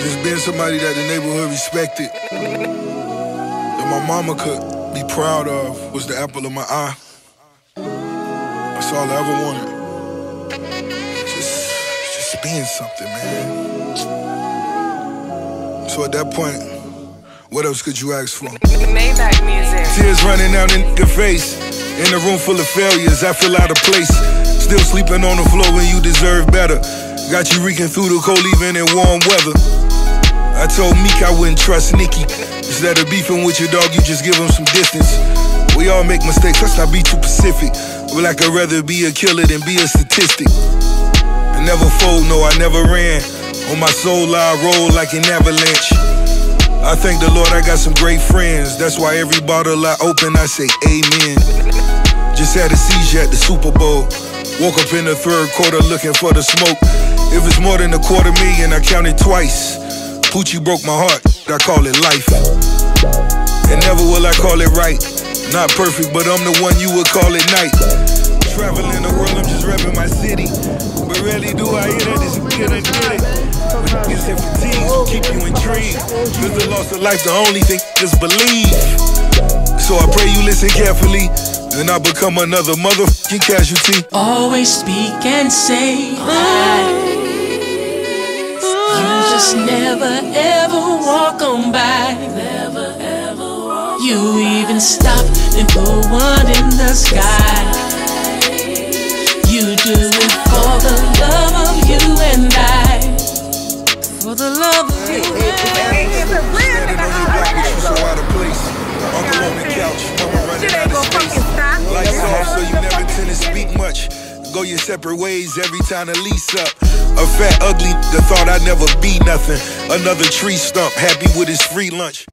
Just being somebody that the neighborhood respected, that my mama could be proud of, was the apple of my eye. That's all I ever wanted. Just being something, man. So at that point, what else could you ask for? Maybach music. Tears running down in your face. In a room full of failures, I feel out of place. Still sleeping on the floor when you deserve better. Got you reeking through the cold even in warm weather. I told Meek I wouldn't trust Nicki. Instead of beefing with your dog, you just give him some distance. We all make mistakes, let's not be too Pacific. But like I'd rather be a killer than be a statistic. I never fold, no, I never ran. On my soul, I roll like an avalanche. I thank the Lord I got some great friends. That's why every bottle I open, I say amen. Just had a seizure at the Super Bowl. Woke up in the third quarter looking for the smoke. If it's more than $250,000, I counted twice. Poochie broke my heart, I call it life. And never will I call it right. Not perfect, but I'm the one you would call it night. Traveling the world, I'm just repping my city. But rarely do I hear that, just get it. Niggas and fatigues will keep you intrigued. Cause the loss of life, the only thing is believe. So I pray you listen carefully, and I become another motherfucking casualty. Always speak and say that you just never ever walk on by. Never ever walk. You even stop and put one in the sky. You do it for the love of you and I. For the love of you and I. Standing on your block with you so out of place. Uncle on the couch, mama running out of space. Lights off so you never tend to speak much. Go your separate ways every time the lease up. A fat ugly that thought I'd never be nothing. Another tree stump, happy with his free lunch.